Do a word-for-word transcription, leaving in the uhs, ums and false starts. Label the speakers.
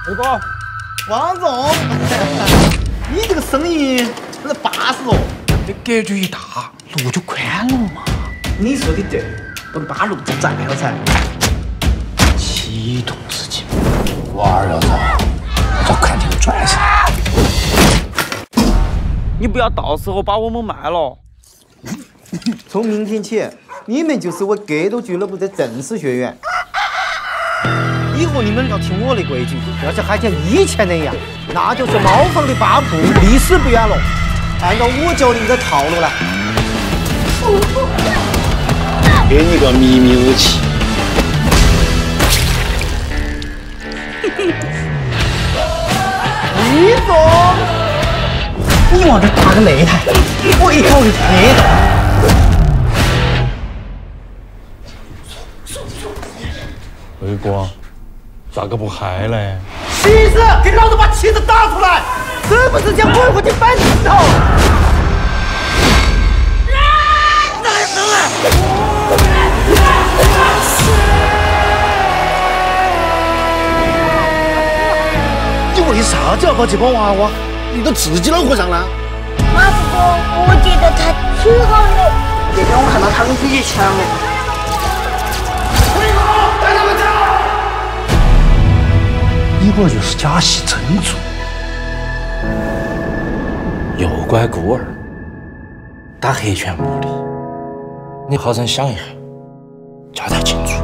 Speaker 1: 二哥，
Speaker 2: 王总，你这个生意真是巴适哦！
Speaker 1: 这格局一大，路就宽了嘛。
Speaker 2: 你说的对，不能把路就窄了噻。
Speaker 1: 启动事情，娃儿要走，就看这个转身。你不要到时候把我们卖了。
Speaker 2: 从明天起，你们就是我格斗俱乐部的正式学员。以后你们要听我的规矩，要是还像以前那样，那就是茅房的八铺，历史不远了。按照我教你的套路来。
Speaker 3: 给你个秘密武器。
Speaker 2: 李总，你往这打个擂台，我一口给黑的。
Speaker 4: 二哥，咋个不嗨嘞？
Speaker 2: 旗子，给老子把旗子打出来！是不是想滚回去搬石头？
Speaker 3: 你为啥子要搞这帮娃娃？你都自己恼火上了？
Speaker 5: 马副哥，我觉得他挺好的。那天我看到他们出去抢了。
Speaker 3: 带他们走！
Speaker 4: 一会儿就是假戏真做，诱拐孤儿，打黑拳无力。你好生想一下，交代清楚。